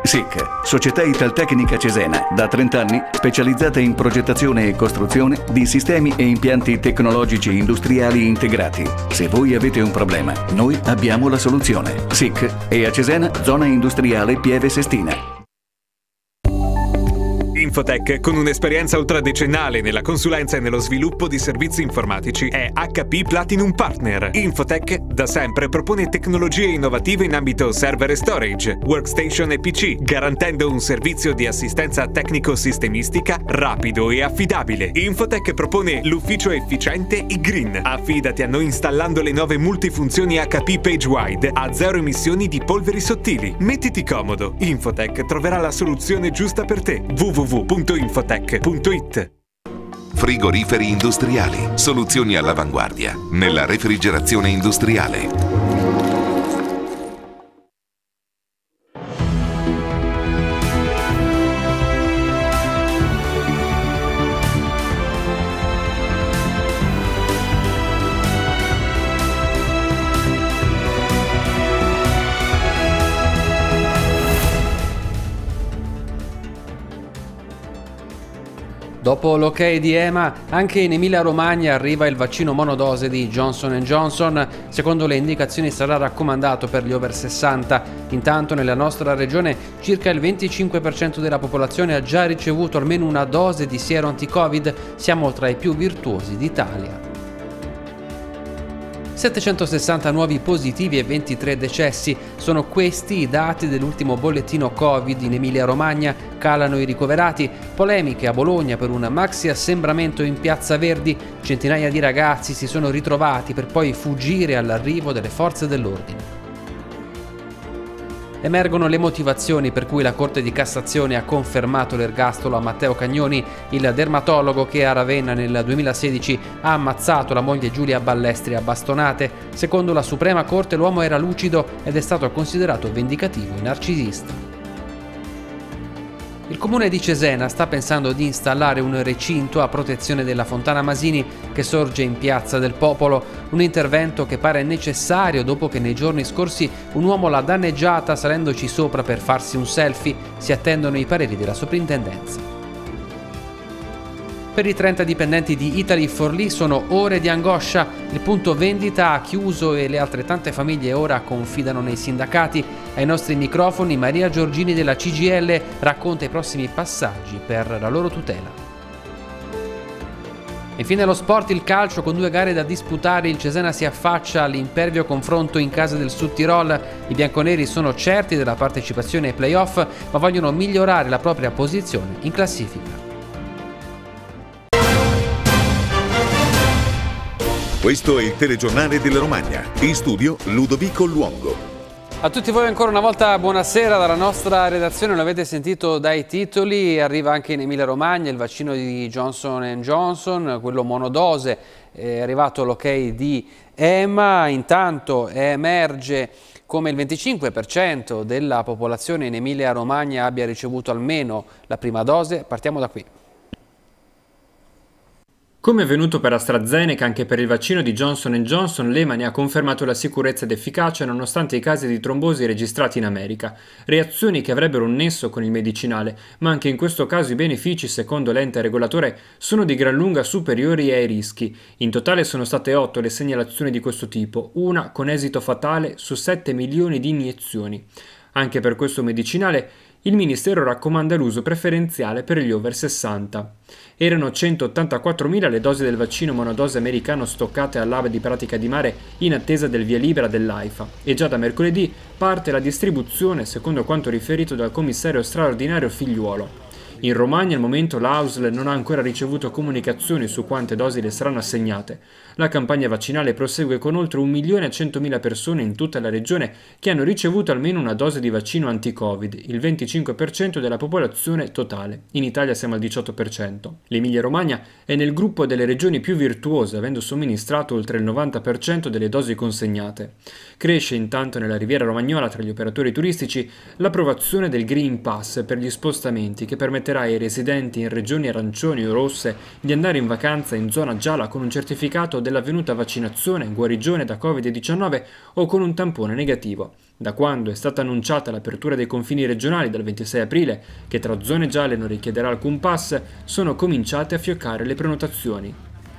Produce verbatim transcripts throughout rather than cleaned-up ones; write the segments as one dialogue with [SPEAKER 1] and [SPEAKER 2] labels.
[SPEAKER 1] S I C, Società Italtecnica Cesena, da trenta anni specializzata in progettazione e costruzione di sistemi e impianti tecnologici industriali integrati. Se voi avete un problema, noi abbiamo la soluzione. S I C è a Cesena, zona industriale Pieve Sestina.
[SPEAKER 2] Infotech, con un'esperienza ultradecennale nella consulenza e nello sviluppo di servizi informatici, è H P Platinum Partner. Infotech da sempre propone tecnologie innovative in ambito server e storage, workstation e P C, garantendo un servizio di assistenza tecnico-sistemistica rapido e affidabile. Infotech propone l'ufficio efficiente e green. Affidati a noi installando le nuove multifunzioni H P PageWide a zero emissioni di polveri sottili. Mettiti comodo, Infotech troverà la soluzione giusta per te. w w w punto infotech punto it.
[SPEAKER 3] Frigoriferi industriali, soluzioni all'avanguardia nella refrigerazione industriale.
[SPEAKER 4] Dopo l'ok di EMA, anche in Emilia-Romagna arriva il vaccino monodose di Johnson and Johnson. Secondo le indicazioni sarà raccomandato per gli over sessanta. Intanto nella nostra regione circa il venticinque per cento della popolazione ha già ricevuto almeno una dose di siero anti-Covid. Siamo tra i più virtuosi d'Italia. settecentosessanta nuovi positivi e ventitré decessi. Sono questi i dati dell'ultimo bollettino Covid in Emilia-Romagna. Calano i ricoverati. Polemiche a Bologna per un maxi assembramento in Piazza Verdi. Centinaia di ragazzi si sono ritrovati per poi fuggire all'arrivo delle forze dell'ordine. Emergono le motivazioni per cui la Corte di Cassazione ha confermato l'ergastolo a Matteo Cagnoni, il dermatologo che a Ravenna nel duemilasedici ha ammazzato la moglie Giulia Ballestri a bastonate. Secondo la Suprema Corte l'uomo era lucido ed è stato considerato vendicativo e narcisista. Il comune di Cesena sta pensando di installare un recinto a protezione della Fontana Masini che sorge in Piazza del Popolo, un intervento che pare necessario dopo che nei giorni scorsi un uomo l'ha danneggiata salendoci sopra per farsi un selfie. Si attendono i pareri della soprintendenza. Per i trenta dipendenti di Italy Forlì sono ore di angoscia. Il punto vendita ha chiuso e le altrettante famiglie ora confidano nei sindacati. Ai nostri microfoni Maria Giorgini della C G I L racconta i prossimi passaggi per la loro tutela. Infine lo sport, il calcio, con due gare da disputare il Cesena si affaccia all'impervio confronto in casa del Sud Tirol. I bianconeri sono certi della partecipazione ai playoff ma vogliono migliorare la propria posizione in classifica.
[SPEAKER 5] Questo è il telegiornale della Romagna. In studio Ludovico Luongo.
[SPEAKER 4] A tutti voi ancora una volta buonasera dalla nostra redazione. Lo avete sentito dai titoli, arriva anche in Emilia Romagna il vaccino di Johnson and Johnson, quello monodose. È arrivato l'ok di EMA. Intanto emerge come il venticinque per cento della popolazione in Emilia Romagna abbia ricevuto almeno la prima dose. Partiamo da qui.
[SPEAKER 6] Come è avvenuto per AstraZeneca, anche per il vaccino di Johnson and Johnson, l'EMA ne ha confermato la sicurezza ed efficacia nonostante i casi di trombosi registrati in America. Reazioni che avrebbero un nesso con il medicinale, ma anche in questo caso i benefici, secondo l'ente regolatore, sono di gran lunga superiori ai rischi. In totale sono state otto le segnalazioni di questo tipo, una con esito fatale su sette milioni di iniezioni. Anche per questo medicinale il Ministero raccomanda l'uso preferenziale per gli over sessanta. Erano centottantaquattromila le dosi del vaccino monodose americano stoccate all'hub di Pratica di Mare in attesa del via libera dell'AIFA e già da mercoledì parte la distribuzione secondo quanto riferito dal commissario straordinario Figliuolo. In Romagna al momento l'A U S L non ha ancora ricevuto comunicazioni su quante dosi le saranno assegnate. La campagna vaccinale prosegue con oltre un milione e centomila persone in tutta la regione che hanno ricevuto almeno una dose di vaccino anti-Covid, il venticinque per cento della popolazione totale. In Italia siamo al diciotto per cento. L'Emilia Romagna è nel gruppo delle regioni più virtuose, avendo somministrato oltre il novanta per cento delle dosi consegnate. Cresce intanto nella Riviera Romagnola tra gli operatori turistici l'approvazione del Green Pass per gli spostamenti che permette permetterà ai residenti in regioni arancioni o rosse di andare in vacanza in zona gialla con un certificato dell'avvenuta vaccinazione, guarigione da covid diciannove o con un tampone negativo. Da quando è stata annunciata l'apertura dei confini regionali dal ventisei aprile, che tra zone gialle non richiederà alcun pass, sono cominciate a fioccare le prenotazioni.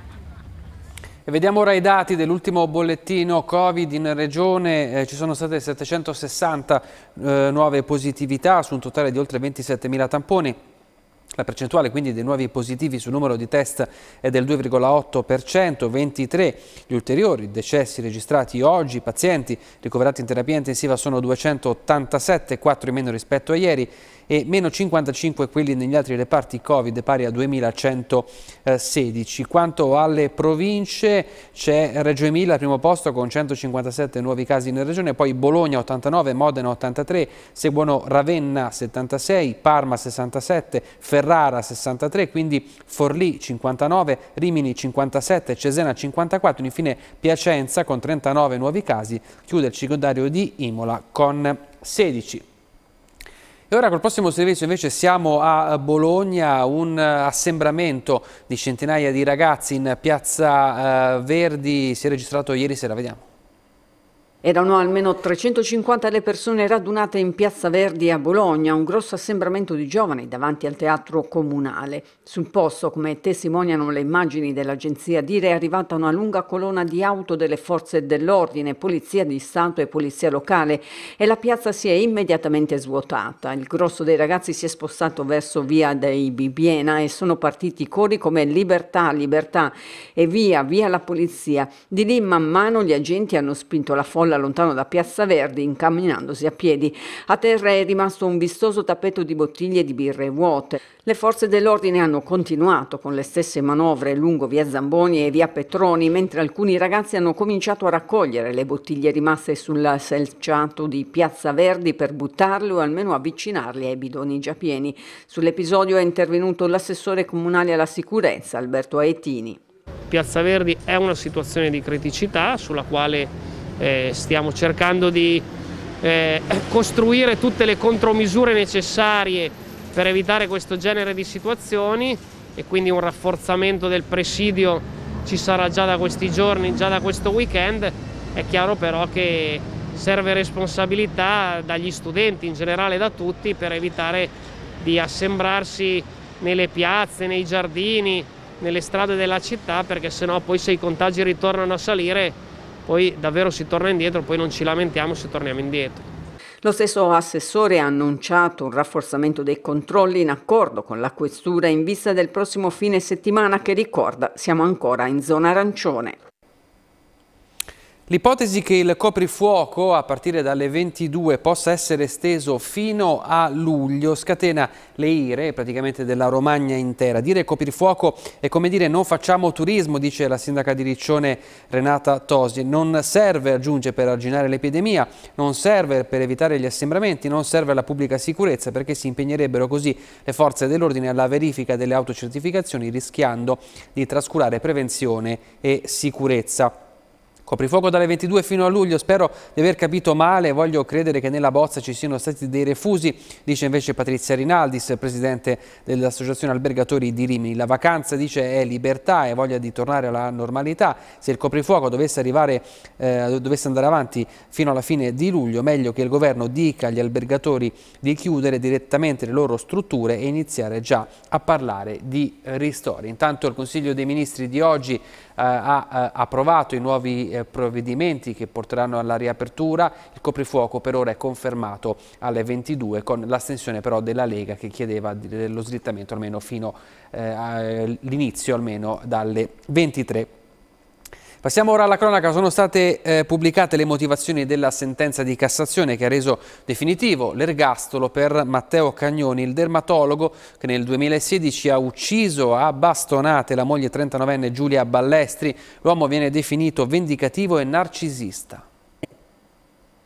[SPEAKER 4] E vediamo ora i dati dell'ultimo bollettino Covid in regione. Eh, ci sono state settecentosessanta eh, nuove positività su un totale di oltre ventisettemila tamponi. La percentuale quindi dei nuovi positivi sul numero di test è del due virgola otto per cento, ventitré gli ulteriori decessi registrati oggi. I pazienti ricoverati in terapia intensiva sono duecentottantasette, quattro in meno rispetto a ieri, e meno cinquantacinque quelli negli altri reparti Covid, pari a duemilacentosedici. Quanto alle province, c'è Reggio Emilia al primo posto con centocinquantasette nuovi casi in regione, poi Bologna ottantanove, Modena ottantatré, seguono Ravenna settantasei, Parma sessantasette, Ferrara sessantatré, quindi Forlì cinquantanove, Rimini cinquantasette, Cesena cinquantaquattro, infine Piacenza con trentanove nuovi casi, chiude il circondario di Imola con sedici. E ora col prossimo servizio invece siamo a Bologna, un assembramento di centinaia di ragazzi in Piazza eh, Verdi si è registrato ieri sera, vediamo.
[SPEAKER 7] Erano almeno trecentocinquanta le persone radunate in Piazza Verdi a Bologna, un grosso assembramento di giovani davanti al teatro comunale. Sul posto, come testimoniano le immagini dell'agenzia Dire, è arrivata una lunga colonna di auto delle forze dell'ordine, polizia di Stato e polizia locale, e la piazza si è immediatamente svuotata. Il grosso dei ragazzi si è spostato verso via dei Bibbiena e sono partiti cori come libertà, libertà e via, via la polizia. Di lì man mano gli agenti hanno spinto la folla lontano da Piazza Verdi, incamminandosi a piedi. A terra è rimasto un vistoso tappeto di bottiglie di birre vuote. Le forze dell'ordine hanno continuato con le stesse manovre lungo via Zamboni e via Petroni, mentre alcuni ragazzi hanno cominciato a raccogliere le bottiglie rimaste sul selciato di Piazza Verdi per buttarle o almeno avvicinarle ai bidoni già pieni. Sull'episodio è intervenuto l'assessore comunale alla sicurezza, Alberto Aetini.
[SPEAKER 8] Piazza Verdi è una situazione di criticità sulla quale Eh, stiamo cercando di eh, costruire tutte le contromisure necessarie per evitare questo genere di situazioni, e quindi un rafforzamento del presidio ci sarà già da questi giorni, già da questo weekend. È chiaro però che serve responsabilità dagli studenti, in generale da tutti, per evitare di assembrarsi nelle piazze, nei giardini, nelle strade della città, perché sennò poi se i contagi ritornano a salire poi davvero si torna indietro, poi non ci lamentiamo se torniamo indietro.
[SPEAKER 7] Lo stesso assessore ha annunciato un rafforzamento dei controlli in accordo con la questura in vista del prossimo fine settimana che, ricorda, siamo ancora in zona arancione.
[SPEAKER 4] L'ipotesi che il coprifuoco a partire dalle ventidue possa essere esteso fino a luglio scatena le ire praticamente della Romagna intera. Dire coprifuoco è come dire non facciamo turismo, dice la sindaca di Riccione Renata Tosi. Non serve, aggiunge, per arginare l'epidemia, non serve per evitare gli assembramenti, non serve alla pubblica sicurezza, perché si impegnerebbero così le forze dell'ordine alla verifica delle autocertificazioni, rischiando di trascurare prevenzione e sicurezza. Coprifuoco dalle ventidue fino a luglio, spero di aver capito male, voglio credere che nella bozza ci siano stati dei refusi, dice invece Patrizia Rinaldis, presidente dell'Associazione Albergatori di Rimini. La vacanza, dice, è libertà e voglia di tornare alla normalità. Se il coprifuoco dovesse, arrivare, eh, dovesse andare avanti fino alla fine di luglio, meglio che il governo dica agli albergatori di chiudere direttamente le loro strutture e iniziare già a parlare di ristori. Intanto il Consiglio dei Ministri di oggi eh, ha eh, approvato i nuovi eh, provvedimenti che porteranno alla riapertura. Il coprifuoco per ora è confermato alle ventidue, con l'astensione però della Lega che chiedeva lo slittamento almeno fino eh, all'inizio, almeno dalle ventitré. Passiamo ora alla cronaca. Sono state eh, pubblicate le motivazioni della sentenza di Cassazione che ha reso definitivo l'ergastolo per Matteo Cagnoni, il dermatologo che nel duemilasedici ha ucciso a bastonate la moglie trentanovenne Giulia Ballestri. L'uomo viene definito vendicativo e narcisista.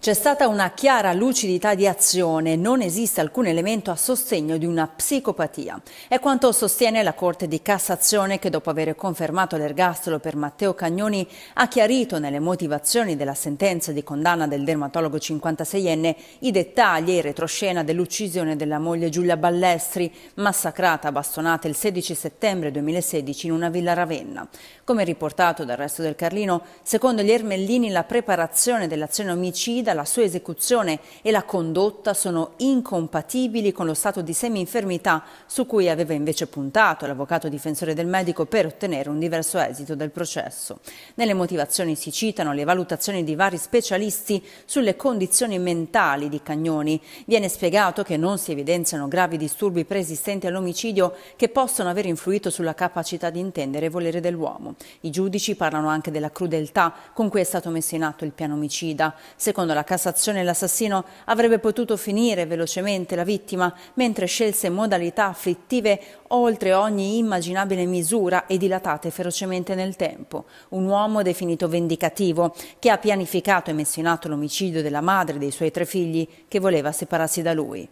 [SPEAKER 9] C'è stata una chiara lucidità di azione, non esiste alcun elemento a sostegno di una psicopatia. È quanto sostiene la Corte di Cassazione che, dopo aver confermato l'ergastolo per Matteo Cagnoni, ha chiarito nelle motivazioni della sentenza di condanna del dermatologo cinquantaseienne i dettagli e il retroscena dell'uccisione della moglie Giulia Ballestri, massacrata a bastonate il sedici settembre duemilasedici in una villa a Ravenna. Come riportato dal Resto del Carlino, secondo gli Ermellini la preparazione dell'azione omicida, la sua esecuzione e la condotta sono incompatibili con lo stato di semi-infermità su cui aveva invece puntato l'avvocato difensore del medico per ottenere un diverso esito del processo. Nelle motivazioni si citano le valutazioni di vari specialisti sulle condizioni mentali di Cagnoni. Viene spiegato che non si evidenziano gravi disturbi preesistenti all'omicidio che possono aver influito sulla capacità di intendere e volere dell'uomo. I giudici parlano anche della crudeltà con cui è stato messo in atto il piano omicida. Secondo la Cassazione l'assassino avrebbe potuto finire velocemente la vittima mentre scelse modalità afflittive oltre ogni immaginabile misura e dilatate ferocemente nel tempo. Un uomo definito vendicativo che ha pianificato e messo in atto l'omicidio della madre e dei suoi tre figli che voleva separarsi da lui.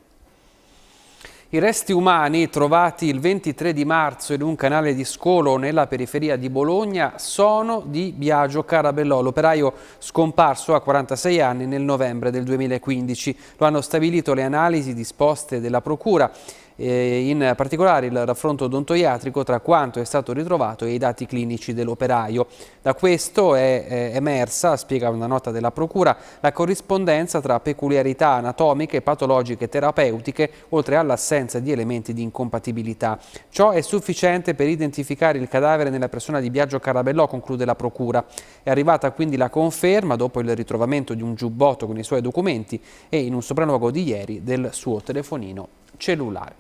[SPEAKER 4] I resti umani trovati il ventitré di marzo in un canale di scolo nella periferia di Bologna sono di Biagio Carabellò, l'operaio scomparso a quarantasei anni nel novembre del duemilaquindici. Lo hanno stabilito le analisi disposte della Procura, in particolare il raffronto odontoiatrico tra quanto è stato ritrovato e i dati clinici dell'operaio. Da questo è emersa, spiega una nota della Procura, la corrispondenza tra peculiarità anatomiche, patologiche e terapeutiche, oltre all'assenza di elementi di incompatibilità. Ciò è sufficiente per identificare il cadavere nella persona di Biagio Carabellò, conclude la Procura. È arrivata quindi la conferma, dopo il ritrovamento di un giubbotto con i suoi documenti e in un sopralluogo di ieri del suo telefonino cellulare.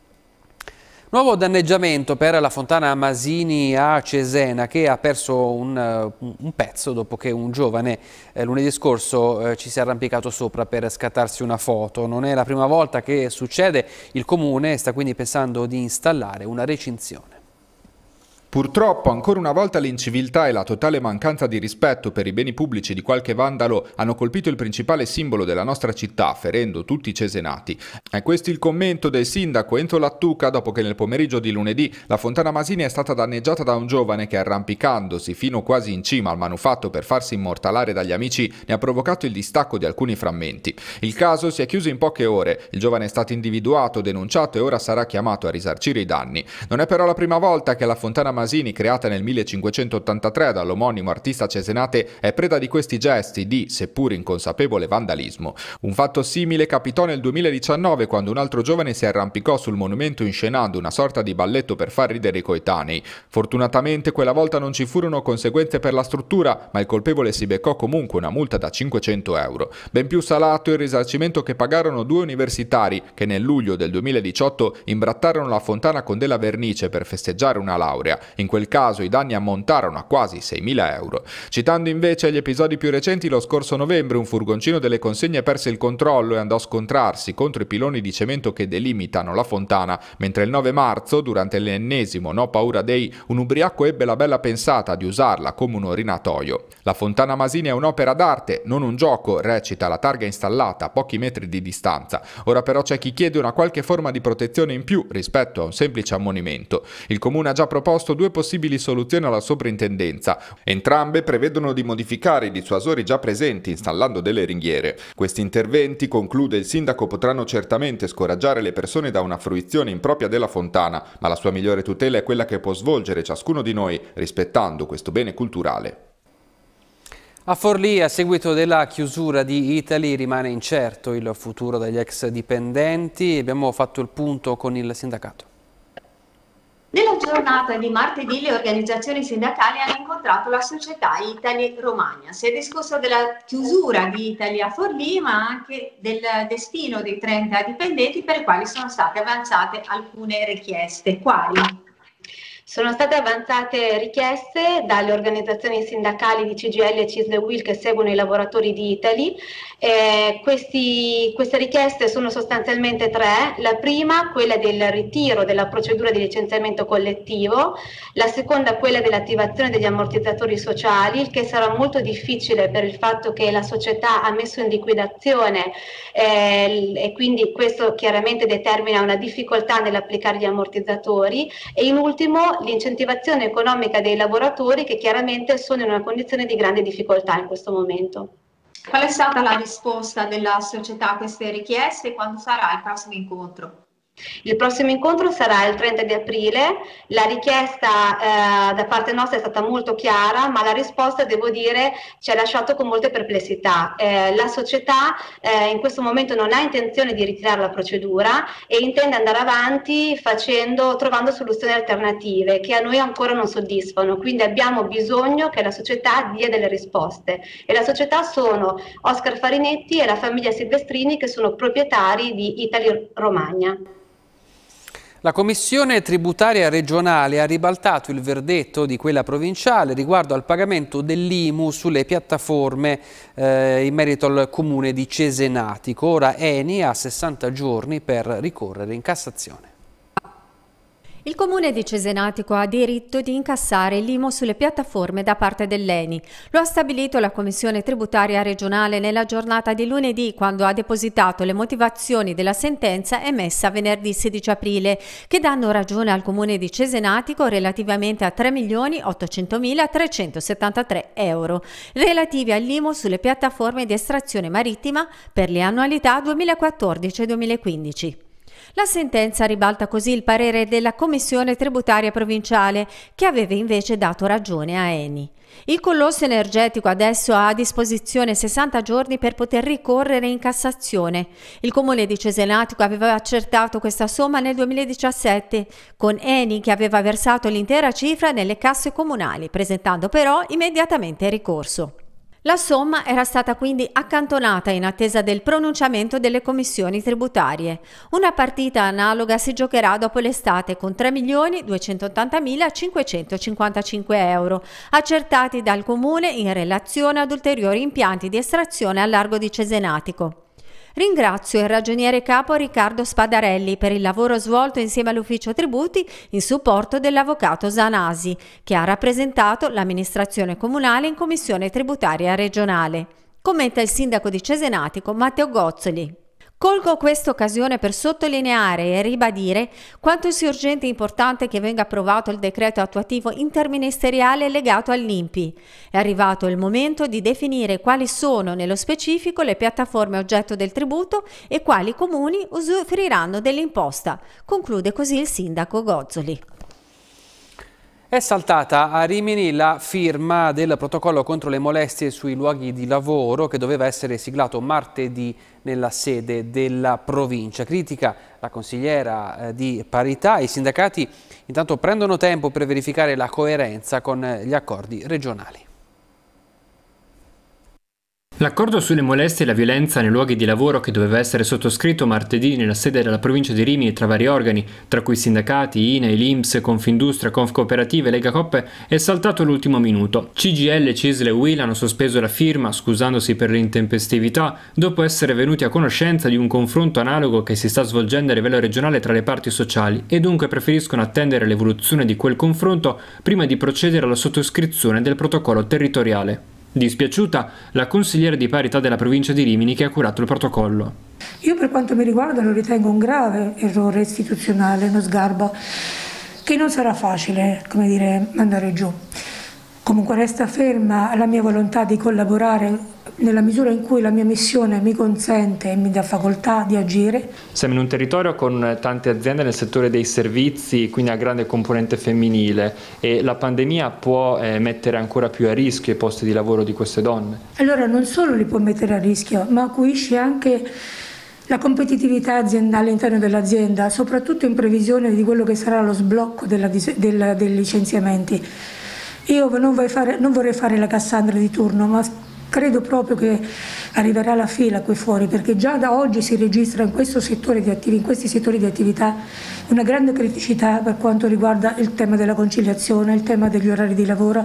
[SPEAKER 4] Nuovo danneggiamento per la fontana Masini a Cesena, che ha perso un, un pezzo dopo che un giovane eh, lunedì scorso eh, ci si è arrampicato sopra per scattarsi una foto. Non è la prima volta che succede, il comune sta quindi pensando di installare una recinzione.
[SPEAKER 10] Purtroppo ancora una volta l'inciviltà e la totale mancanza di rispetto per i beni pubblici di qualche vandalo hanno colpito il principale simbolo della nostra città, ferendo tutti i cesenati. È questo il commento del sindaco Enzo Lattuca dopo che nel pomeriggio di lunedì la fontana Masini è stata danneggiata da un giovane che, arrampicandosi fino quasi in cima al manufatto per farsi immortalare dagli amici, ne ha provocato il distacco di alcuni frammenti. Il caso si è chiuso in poche ore, il giovane è stato individuato, denunciato e ora sarà chiamato a risarcire i danni. Non è però la prima volta che la fontana Masini, creata nel millecinquecentottantatré dall'omonimo artista cesenate, è preda di questi gesti di, seppur inconsapevole, vandalismo. Un fatto simile capitò nel duemiladiciannove, quando un altro giovane si arrampicò sul monumento inscenando una sorta di balletto per far ridere i coetanei. Fortunatamente quella volta non ci furono conseguenze per la struttura, ma il colpevole si beccò comunque una multa da cinquecento euro. Ben più salato il risarcimento che pagarono due universitari che nel luglio del duemiladiciotto imbrattarono la fontana con della vernice per festeggiare una laurea. In quel caso i danni ammontarono a quasi seimila euro. Citando invece gli episodi più recenti, lo scorso novembre un furgoncino delle consegne perse il controllo e andò a scontrarsi contro i piloni di cemento che delimitano la fontana, mentre il nove marzo, durante l'ennesimo No Paura Day, un ubriaco ebbe la bella pensata di usarla come un orinatoio. La fontana Masini è un'opera d'arte, non un gioco, recita la targa installata a pochi metri di distanza. Ora però c'è chi chiede una qualche forma di protezione in più rispetto a un semplice ammonimento. Il comune ha già proposto due possibili soluzioni alla soprintendenza. Entrambe prevedono di modificare i dissuasori già presenti installando delle ringhiere. Questi interventi, conclude il sindaco, potranno certamente scoraggiare le persone da una fruizione impropria della fontana, ma la sua migliore tutela è quella che può svolgere ciascuno di noi rispettando questo bene culturale.
[SPEAKER 4] A Forlì, a seguito della chiusura di Italy, rimane incerto il futuro degli ex dipendenti. Abbiamo fatto il punto con il sindacato.
[SPEAKER 11] Nella giornata di martedì le organizzazioni sindacali hanno incontrato la società Italy Romagna. Si è discusso della chiusura di Italy a Forlì, ma anche del destino dei trenta dipendenti per i quali sono state avanzate alcune richieste. Quali?
[SPEAKER 12] Sono state avanzate richieste dalle organizzazioni sindacali di C G I L, C I S L e U I L che seguono i lavoratori di Italy. Eh, questi, queste richieste sono sostanzialmente tre. La prima, quella del ritiro della procedura di licenziamento collettivo, la seconda quella dell'attivazione degli ammortizzatori sociali, il che sarà molto difficile per il fatto che la società ha messo in liquidazione eh, e quindi questo chiaramente determina una difficoltà nell'applicare gli ammortizzatori, e in ultimo l'incentivazione economica dei lavoratori che chiaramente sono in una condizione di grande difficoltà in questo momento.
[SPEAKER 11] Qual è stata la risposta della società a queste richieste e quando sarà il prossimo incontro?
[SPEAKER 12] Il prossimo incontro sarà il trenta di aprile, la richiesta eh, da parte nostra è stata molto chiara, ma la risposta, devo dire, ci ha lasciato con molte perplessità. Eh, la società eh, in questo momento non ha intenzione di ritirare la procedura e intende andare avanti facendo, trovando soluzioni alternative che a noi ancora non soddisfano, quindi abbiamo bisogno che la società dia delle risposte, e la società sono Oscar Farinetti e la famiglia Silvestrini, che sono proprietari di Italy Romagna.
[SPEAKER 4] La Commissione tributaria regionale ha ribaltato il verdetto di quella provinciale riguardo al pagamento dell'I M U sulle piattaforme eh, in merito al comune di Cesenatico. Ora Eni ha sessanta giorni per ricorrere in Cassazione.
[SPEAKER 13] Il comune di Cesenatico ha diritto di incassare l'I M U sulle piattaforme da parte dell'Eni. Lo ha stabilito la Commissione tributaria regionale nella giornata di lunedì, quando ha depositato le motivazioni della sentenza emessa venerdì sedici aprile, che danno ragione al comune di Cesenatico relativamente a tre milioni ottocentomila trecentosettantatré euro, relativi all'I M U sulle piattaforme di estrazione marittima per le annualità duemilaquattordici e duemilaquindici. La sentenza ribalta così il parere della Commissione tributaria provinciale, che aveva invece dato ragione a Eni. Il colosso energetico adesso ha a disposizione sessanta giorni per poter ricorrere in Cassazione. Il comune di Cesenatico aveva accertato questa somma nel duemiladiciassette, con Eni che aveva versato l'intera cifra nelle casse comunali, presentando però immediatamente ricorso. La somma era stata quindi accantonata in attesa del pronunciamento delle commissioni tributarie. Una partita analoga si giocherà dopo l'estate con tre milioni duecentottantamilacinquecentocinquantacinque euro accertati dal comune in relazione ad ulteriori impianti di estrazione al largo di Cesenatico. Ringrazio il ragioniere capo Riccardo Spadarelli per il lavoro svolto insieme all'ufficio tributi in supporto dell'avvocato Zanasi, che ha rappresentato l'amministrazione comunale in commissione tributaria regionale. Commenta il sindaco di Cesenatico Matteo Gozzoli. Colgo questa occasione per sottolineare e ribadire quanto sia urgente e importante che venga approvato il decreto attuativo interministeriale legato all'I N P I. È arrivato il momento di definire quali sono nello specifico le piattaforme oggetto del tributo e quali comuni usufruiranno dell'imposta, conclude così il sindaco Gozzoli.
[SPEAKER 4] È saltata a Rimini la firma del protocollo contro le molestie sui luoghi di lavoro che doveva essere siglato martedì nella sede della provincia. Critica la consigliera di parità. I sindacati intanto prendono tempo per verificare la coerenza con gli accordi regionali.
[SPEAKER 6] L'accordo sulle molestie e la violenza nei luoghi di lavoro, che doveva essere sottoscritto martedì nella sede della provincia di Rimini tra vari organi, tra cui sindacati, I N A I, l'I N P S, Confindustria, Confcooperative e Lega Coop, è saltato all'ultimo minuto. C G I L, C I S L e U I L hanno sospeso la firma, scusandosi per l'intempestività, dopo essere venuti a conoscenza di un confronto analogo che si sta svolgendo a livello regionale tra le parti sociali, e dunque preferiscono attendere l'evoluzione di quel confronto prima di procedere alla sottoscrizione del protocollo territoriale. Dispiaciuta la consigliera di parità della provincia di Rimini, che ha curato il protocollo.
[SPEAKER 14] Io, per quanto mi riguarda, lo ritengo un grave errore istituzionale, uno sgarbo che non sarà facile, come dire, mandare giù. Comunque resta ferma la mia volontà di collaborare nella misura in cui la mia missione mi consente e mi dà facoltà di agire.
[SPEAKER 6] Siamo in un territorio con tante aziende nel settore dei servizi, quindi a grande componente femminile, e la pandemia può eh, mettere ancora più a rischio i posti di lavoro di queste donne.
[SPEAKER 14] Allora non solo li può mettere a rischio, ma acuisce anche la competitività aziendale all'interno dell'azienda, soprattutto in previsione di quello che sarà lo sblocco della, dei licenziamenti. Io non vorrei, fare, non vorrei fare la Cassandra di turno, ma credo proprio che arriverà la fila qui fuori, perché già da oggi si registra in, questo settore di attiv- in questi settori di attività una grande criticità per quanto riguarda il tema della conciliazione, il tema degli orari di lavoro.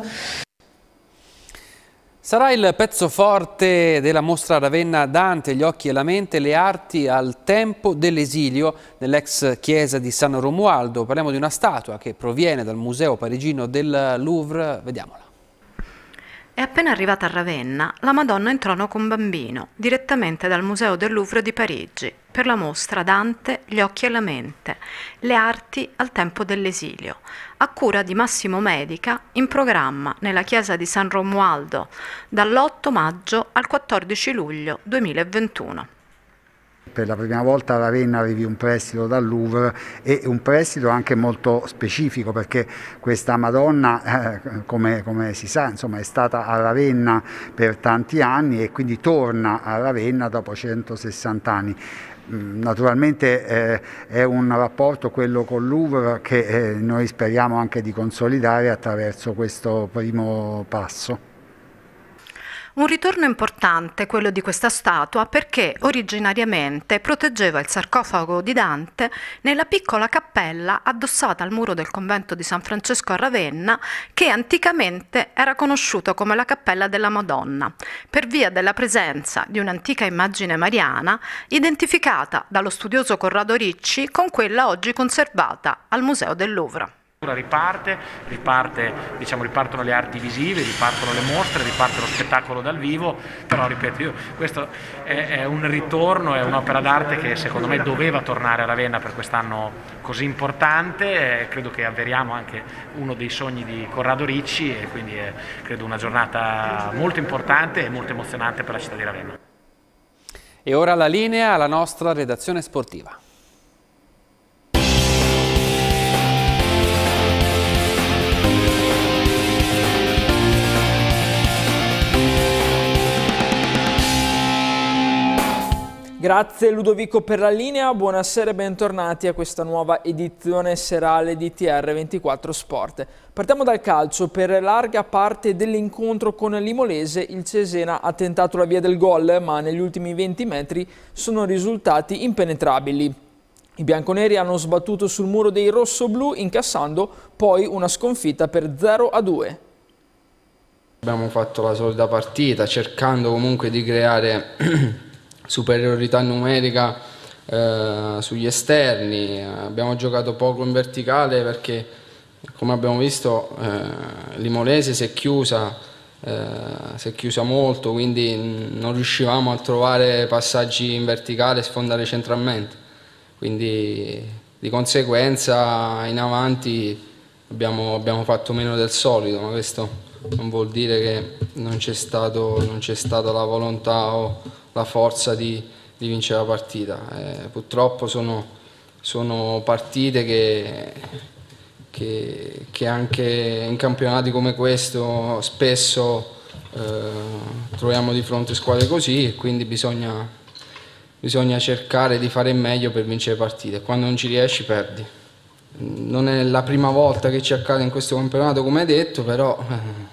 [SPEAKER 4] Sarà il pezzo forte della mostra Ravenna Dante, gli occhi e la mente, le arti al tempo dell'esilio nell'ex chiesa di San Romualdo. Parliamo di una statua che proviene dal museo parigino del Louvre, vediamola.
[SPEAKER 15] È appena arrivata a Ravenna la Madonna in trono con bambino, direttamente dal Museo del Louvre di Parigi, per la mostra Dante, gli occhi e la mente, le arti al tempo dell'esilio, a cura di Massimo Medica, in programma nella chiesa di San Romualdo dall'otto maggio al quattordici luglio duemilaventuno.
[SPEAKER 16] Per la prima volta a Ravenna arrivi un prestito dal Louvre, e un prestito anche molto specifico, perché questa Madonna, eh, come, come si sa, insomma, è stata a Ravenna per tanti anni e quindi torna a Ravenna dopo centosessanta anni. Naturalmente eh, è un rapporto, quello col Louvre, che eh, noi speriamo anche di consolidare attraverso questo primo passo.
[SPEAKER 15] Un ritorno importante quello di questa statua, perché originariamente proteggeva il sarcofago di Dante nella piccola cappella addossata al muro del convento di San Francesco a Ravenna, che anticamente era conosciuto come la Cappella della Madonna, per via della presenza di un'antica immagine mariana identificata dallo studioso Corrado Ricci con quella oggi conservata al Museo del Louvre.
[SPEAKER 17] Riparte, riparte, diciamo, ripartono le arti visive, ripartono le mostre, riparte lo spettacolo dal vivo, però ripeto, io, questo è, è un ritorno, è un'opera d'arte che secondo me doveva tornare a Ravenna per quest'anno così importante, eh, credo che avveriamo anche uno dei sogni di Corrado Ricci, e quindi è credo una giornata molto importante e molto emozionante per la città di Ravenna.
[SPEAKER 4] E ora la linea alla nostra redazione sportiva.
[SPEAKER 18] Grazie Ludovico per la linea, buonasera e bentornati a questa nuova edizione serale di T R ventiquattro Sport. Partiamo dal calcio. Per larga parte dell'incontro con l'Imolese il Cesena ha tentato la via del gol, ma negli ultimi venti metri sono risultati impenetrabili. I bianconeri hanno sbattuto sul muro dei rossoblù, incassando poi una sconfitta per zero a due.
[SPEAKER 19] Abbiamo fatto la solita partita, cercando comunque di creare superiorità numerica eh, sugli esterni. Abbiamo giocato poco in verticale perché, come abbiamo visto, eh, l'Imolese si è chiusa, eh, si è chiusa molto, quindi non riuscivamo a trovare passaggi in verticale e sfondare centralmente. Quindi di conseguenza in avanti abbiamo, abbiamo fatto meno del solito, ma questo non vuol dire che non c'è stato, non c'è stata la volontà o la forza di, di vincere la partita. Eh, purtroppo sono, sono partite che, che, che anche in campionati come questo spesso eh, troviamo di fronte squadre così, e quindi bisogna, bisogna cercare di fare meglio per vincere partite. Quando non ci riesci perdi. Non è la prima volta che ci accade in questo campionato, come hai detto, però eh,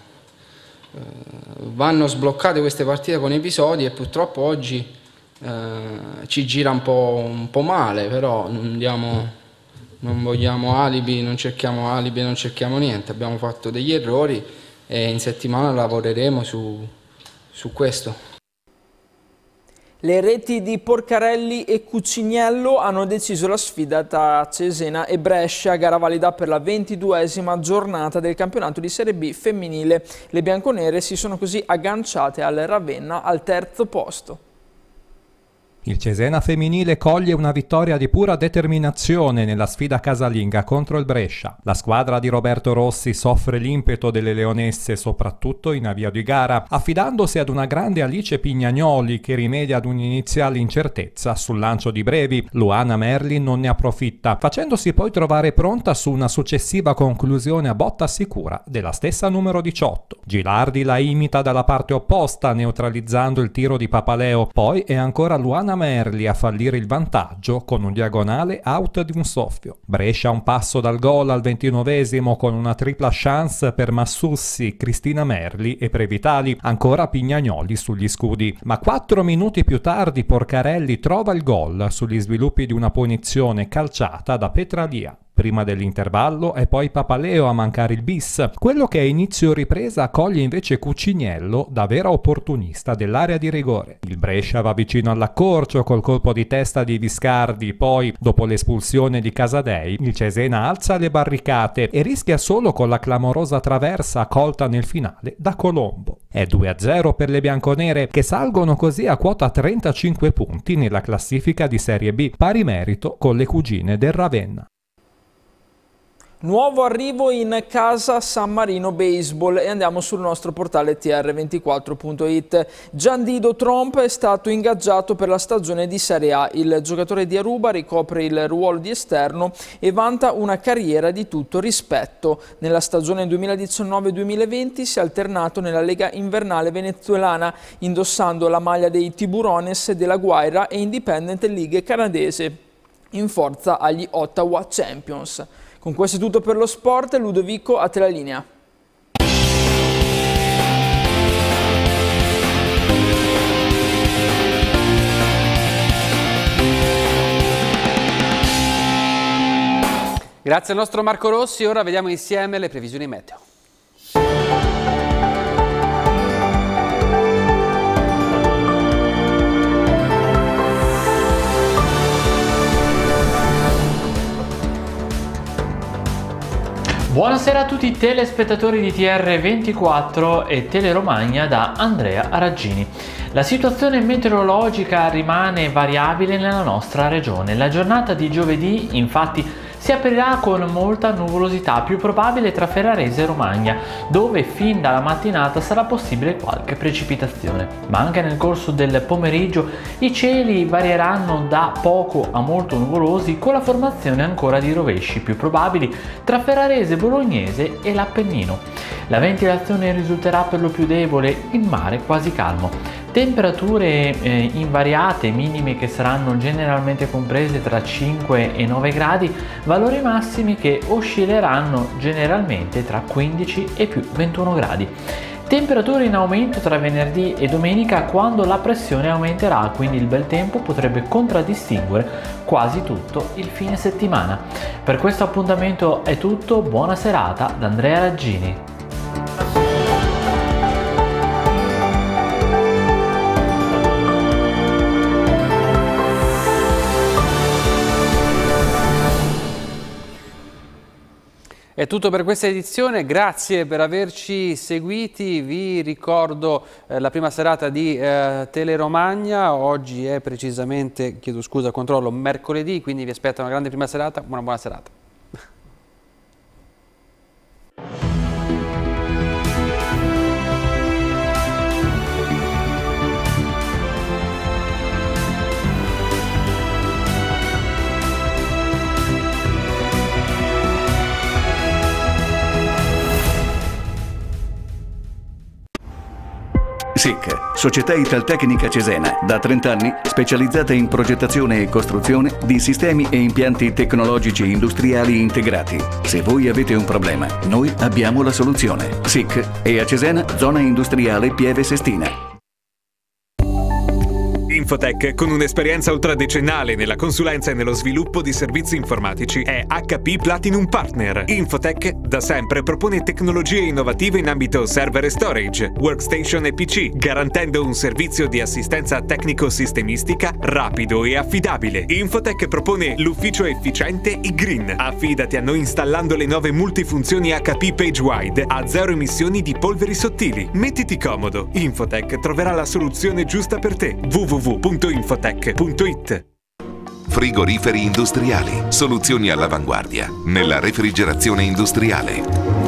[SPEAKER 19] vanno sbloccate queste partite con episodi, e purtroppo oggi eh, ci gira un po', un po' male, però non, diamo, non vogliamo alibi, non cerchiamo alibi, non cerchiamo niente. Abbiamo fatto degli errori e in settimana lavoreremo su, su questo.
[SPEAKER 18] Le reti di Porcarelli e Cuciniello hanno deciso la sfida tra Cesena e Brescia, gara valida per la ventiduesima giornata del campionato di Serie B femminile. Le bianconere si sono così agganciate al Ravenna al terzo posto.
[SPEAKER 20] Il Cesena femminile coglie una vittoria di pura determinazione nella sfida casalinga contro il Brescia. La squadra di Roberto Rossi soffre l'impeto delle leonesse soprattutto in avvio di gara, affidandosi ad una grande Alice Pignagnoli che rimedia ad un'iniziale incertezza sul lancio di brevi. Luana Merlin non ne approfitta, facendosi poi trovare pronta su una successiva conclusione a botta sicura della stessa numero diciotto. Gilardi la imita dalla parte opposta, neutralizzando il tiro di Papaleo. Poi è ancora Luana Cristina Merli a fallire il vantaggio con un diagonale out di un soffio. Brescia a un passo dal gol al ventinovesimo con una tripla chance per Massussi, Cristina Merli e Previtali, ancora Pignagnoli sugli scudi. Ma quattro minuti più tardi Porcarelli trova il gol sugli sviluppi di una punizione calciata da Petralia. Prima dell'intervallo è poi Papaleo a mancare il bis. Quello che a inizio ripresa coglie invece Cuciniello da vera opportunista dell'area di rigore. Il Brescia va vicino all'accorcio col colpo di testa di Viscardi, poi dopo l'espulsione di Casadei il Cesena alza le barricate e rischia solo con la clamorosa traversa colta nel finale da Colombo. È due a zero per le bianconere che salgono così a quota trentacinque punti nella classifica di Serie B, pari merito con le cugine del Ravenna.
[SPEAKER 18] Nuovo arrivo in casa San Marino Baseball e andiamo sul nostro portale T R ventiquattro punto it. Giandido Tromp è stato ingaggiato per la stagione di Serie A. Il giocatore di Aruba ricopre il ruolo di esterno e vanta una carriera di tutto rispetto. Nella stagione duemiladiciannove duemilaventi si è alternato nella Lega Invernale venezuelana, indossando la maglia dei Tiburones della Guaira e Independent League canadese, in forza agli Ottawa Champions. Con questo è tutto per lo sport. Ludovico, a te la linea.
[SPEAKER 4] Grazie al nostro Marco Rossi, ora vediamo insieme le previsioni meteo.
[SPEAKER 21] Buonasera a tutti i telespettatori di T R ventiquattro e Teleromagna da Andrea Araggini. La situazione meteorologica rimane variabile nella nostra regione. La giornata di giovedì, infatti, si aprirà con molta nuvolosità, più probabile tra Ferrarese e Romagna, dove fin dalla mattinata sarà possibile qualche precipitazione. Ma anche nel corso del pomeriggio i cieli varieranno da poco a molto nuvolosi, con la formazione ancora di rovesci più probabili tra Ferrarese, Bolognese e l'Appennino. La ventilazione risulterà per lo più debole, in mare quasi calmo. Temperature eh, invariate, minime che saranno generalmente comprese tra cinque e nove gradi, valori massimi che oscilleranno generalmente tra quindici e più ventuno gradi. Temperature in aumento tra venerdì e domenica, quando la pressione aumenterà, quindi il bel tempo potrebbe contraddistinguere quasi tutto il fine settimana. Per questo appuntamento è tutto, buona serata da Andrea Raggini.
[SPEAKER 4] È tutto per questa edizione, grazie per averci seguiti. Vi ricordo eh, la prima serata di eh, Teleromagna. Oggi è precisamente, chiedo scusa, controllo, mercoledì, quindi vi aspetta una grande prima serata. Una buona serata.
[SPEAKER 1] S I C, Società Italtecnica Cesena, da trenta anni specializzata in progettazione e costruzione di sistemi e impianti tecnologici industriali integrati. Se voi avete un problema, noi abbiamo la soluzione. S I C e a Cesena, zona industriale Pieve Sestina.
[SPEAKER 2] Infotech, con un'esperienza ultradecennale nella consulenza e nello sviluppo di servizi informatici, è H P Platinum Partner. Infotech da sempre propone tecnologie innovative in ambito server e storage, workstation e P C, garantendo un servizio di assistenza tecnico-sistemistica rapido e affidabile. Infotech propone l'ufficio efficiente iGreen. Affidati a noi installando le nuove multifunzioni H P PageWide a zero emissioni di polveri sottili. Mettiti comodo, Infotech troverà la soluzione giusta per te. w w w punto infotech punto it.
[SPEAKER 3] Frigoriferi industriali, soluzioni all'avanguardia nella refrigerazione industriale.